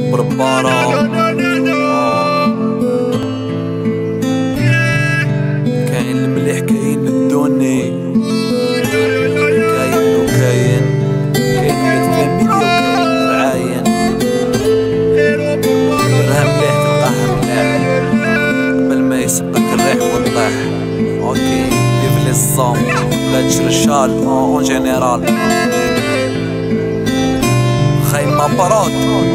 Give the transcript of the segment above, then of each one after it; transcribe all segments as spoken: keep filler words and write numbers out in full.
بربارة كاين المليح كاين الدوني كاين وكاين كاين الفاميليا وكاين العاين ديرها مليح تلقاها مليح قبل ما يسبك الريح والطيح. اوكي ليف لي الصوم لا تشري الشال اون جينيرال خيمة براد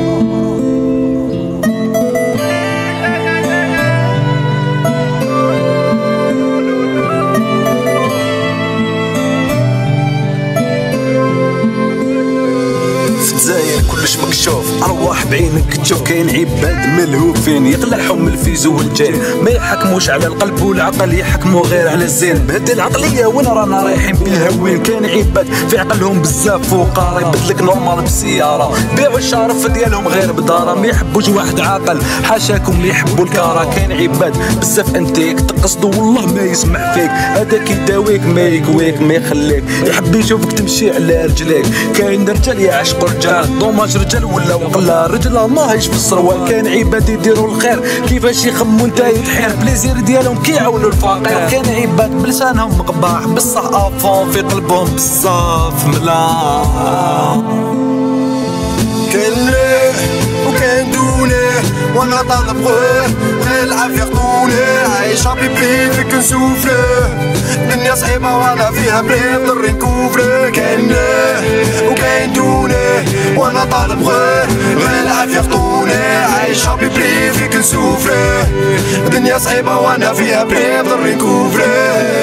زاير كلش مكشوف ارواح بعينك تشوف كاين عباد ملهوفين يقلعهم الفيزو والجين ما يحكموش على القلب والعقل يحكموا غير على الزين. بهذه العقليه وين رانا رايحين بيها وين؟ كاين عباد في عقلهم بزاف وقاري يبدلك نورمال بسياره بيعوا الشرف ديالهم غير بداره ما يحبوش واحد عاقل حاشاكم اللي يحبوا الكاره. كاين عباد بزاف انتيك تقصدوا والله ما يسمع فيك هذاك يداويك ما يكويك ما يخليك يحب يشوفك تمشي على رجليك. كاين رجال يعشقوا رجال دوماج رجال ولا وقلا رجال ما هيش في الصروال. كاين عباد يديروا الخير كيفاش يخموا نتا يتحير بليزير ديالهم كيعاونوا الفقير. كاين عباد بلسانهم مقباح بصح افون في قلبهم بزاف ملاح. كاين مليح وكاين دوني وانا طالب غير غير العافية خطوني عايش بيبي فيك نسوفلي الدنيا صعيبة وانا فيها بلي نضر نكوفلي. كاين مليح وكاين دوني وانا طالب غير غير العافية خطوني عايش بيبي فيك نسوفلي الدنيا صعيبة وانا فيها بلي نضر نكوفلي.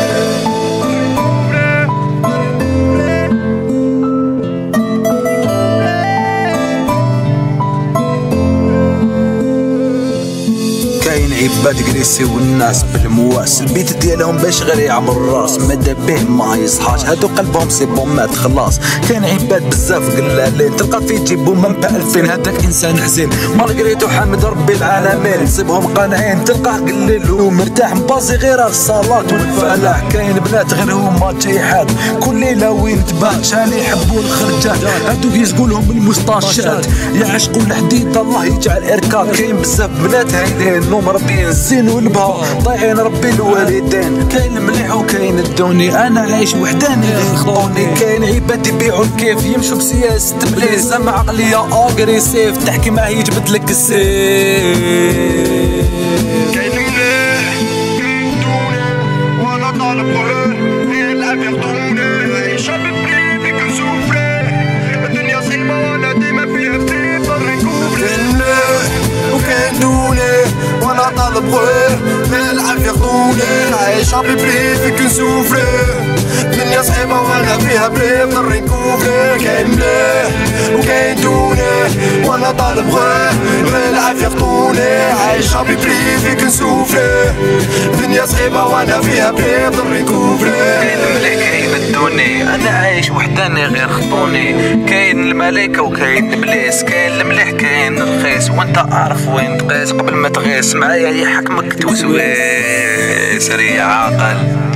كاين عباد كريسيو الناس بالمواس البيت ديالهم باش غير يعمر الراس مادا به ما يصحاش هادو قلبهم سي بون مات خلاص. كاين عباد بزاف قلالين تلقى في جيبو منبع الفين هذاك انسان حزين مالغريتو حامد ربي العالمين نصيبهم قانعين تلقاه قليل ومرتاح مبازي غير الصلاة والفلاح. كاين بنات غير هما جيحات كل ليله وين تبان شحال يحبوا الخرجات هادو يزقوا لهم المستاشات يعشقوا الحديد الله يجعل اركاب. كاين بزاف بنات هايلين مربيين الزين والبها ضايعين ربي الوالدين. كاين المليح وكاين الدوني انا عايش وحداني يخطوني. كاين عباد يبيعوا الكيف يمشوا بسياسة بليس اما عقلية اغريسيف تحكي معاه يجبد لك السيف. كاين مليح كاين دوني وانا طالب غير غير العافية خطوني عايش بيبي فيك نسوفلي الدنيا صعيبة وانا ديما فيها فتيت ضر نكوفلي. كاين مليح وكاين دوني وانا طالب غير غير العافية خطوني عايش بيبي فيك نسوفلي الدنيا صعيبة وانا فيها بلي نضر نكوفلي. كاين مليح وكاين دوني وانا طالب غير غير العافية خطوني عايش بيبي فيك نسوفلي الدنيا صعيبة وانا فيها بلي نضر نكوفلي. كاين المليح كاين الدوني انا عايش وحداني غير خطوني. كاين الملايكة وكاين البليس كاين المليح كاين الرخيص وانت اعرف وين تقيس قبل ما تغيس معايا يحكمك توسويس ريا عاقل.